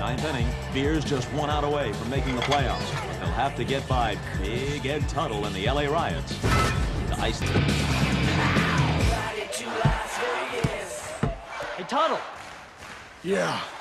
Ninth inning, Beers just 1 out away from making the playoffs. They'll have to get by Big Ed Tuttle and the LA Riots to ice them. Hey, Tuttle. Yeah.